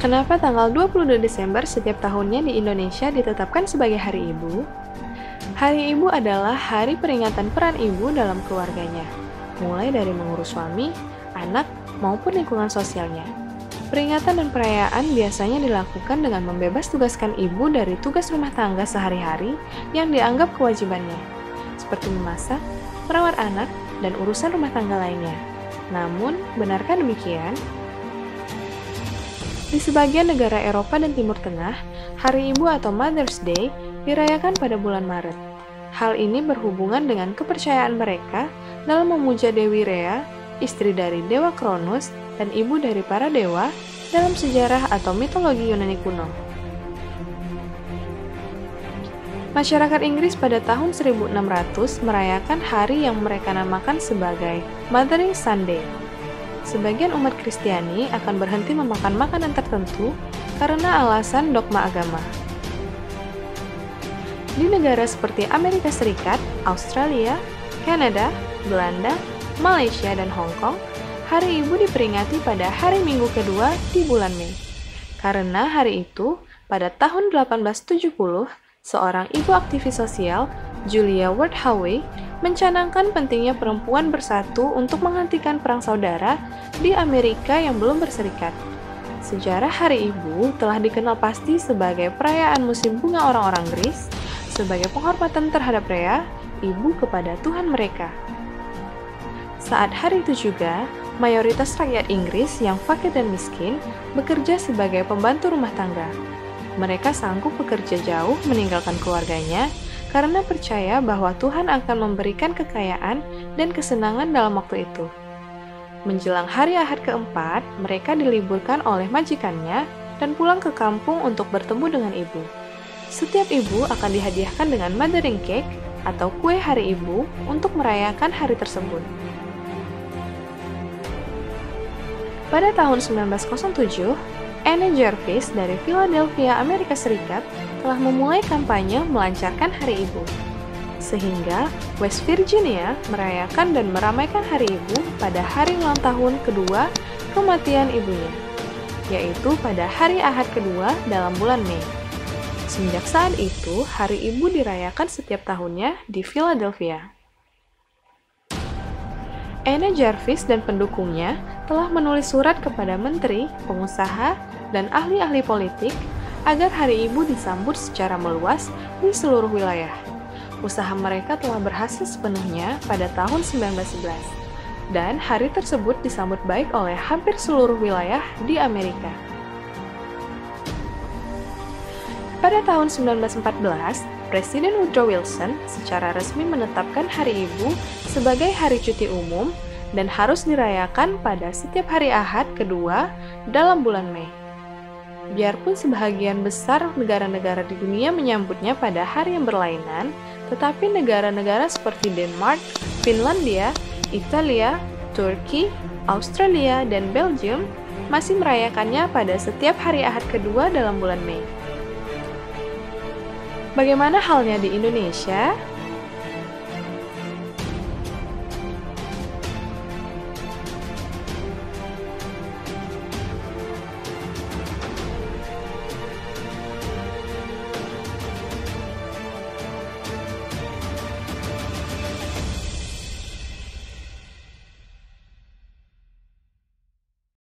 Kenapa tanggal 22 Desember setiap tahunnya di Indonesia ditetapkan sebagai Hari Ibu? Hari Ibu adalah hari peringatan peran ibu dalam keluarganya, mulai dari mengurus suami, anak, maupun lingkungan sosialnya. Peringatan dan perayaan biasanya dilakukan dengan membebas tugaskan ibu dari tugas rumah tangga sehari-hari yang dianggap kewajibannya, seperti memasak, merawat anak, dan urusan rumah tangga lainnya. Namun, benarkah demikian? Di sebagian negara Eropa dan Timur Tengah, Hari Ibu atau Mother's Day dirayakan pada bulan Maret. Hal ini berhubungan dengan kepercayaan mereka dalam memuja Dewi Rhea, istri dari Dewa Cronus dan ibu dari para dewa dalam sejarah atau mitologi Yunani kuno. Masyarakat Inggris pada tahun 1600 merayakan hari yang mereka namakan sebagai Mothering Sunday. Sebagian umat Kristiani akan berhenti memakan makanan tertentu karena alasan dogma agama. Di negara seperti Amerika Serikat, Australia, Kanada, Belanda, Malaysia, dan Hong Kong, Hari Ibu diperingati pada hari Minggu kedua di bulan Mei. Karena hari itu, pada tahun 1870, seorang ibu aktivis sosial, Julia Ward Howe, mencanangkan pentingnya perempuan bersatu untuk menghentikan perang saudara di Amerika yang belum berserikat. Sejarah Hari Ibu telah dikenal pasti sebagai perayaan musim bunga orang-orang Inggris, sebagai penghormatan terhadap Rhea, ibu kepada Tuhan mereka. Saat hari itu juga, mayoritas rakyat Inggris yang fakir dan miskin bekerja sebagai pembantu rumah tangga. Mereka sanggup bekerja jauh meninggalkan keluarganya karena percaya bahwa Tuhan akan memberikan kekayaan dan kesenangan dalam waktu itu. Menjelang hari Ahad keempat, mereka diliburkan oleh majikannya dan pulang ke kampung untuk bertemu dengan ibu. Setiap ibu akan dihadiahkan dengan mothering cake atau kue hari ibu untuk merayakan hari tersebut. Pada tahun 1907, Anne Jarvis dari Philadelphia, Amerika Serikat telah memulai kampanye melancarkan Hari Ibu. Sehingga West Virginia merayakan dan meramaikan Hari Ibu pada hari ulang tahun kedua kematian ibunya, yaitu pada hari Ahad kedua dalam bulan Mei. Semenjak saat itu, Hari Ibu dirayakan setiap tahunnya di Philadelphia. Anne Jarvis dan pendukungnya telah menulis surat kepada menteri, pengusaha, dan ahli-ahli politik agar Hari Ibu disambut secara meluas di seluruh wilayah. Usaha mereka telah berhasil sepenuhnya pada tahun 1911, dan hari tersebut disambut baik oleh hampir seluruh wilayah di Amerika. Pada tahun 1914, Presiden Woodrow Wilson secara resmi menetapkan Hari Ibu sebagai hari cuti umum dan harus dirayakan pada setiap hari Ahad kedua dalam bulan Mei. Biarpun sebahagian besar negara-negara di dunia menyambutnya pada hari yang berlainan, tetapi negara-negara seperti Denmark, Finlandia, Italia, Turki, Australia, dan Belgium masih merayakannya pada setiap hari Ahad kedua dalam bulan Mei. Bagaimana halnya di Indonesia?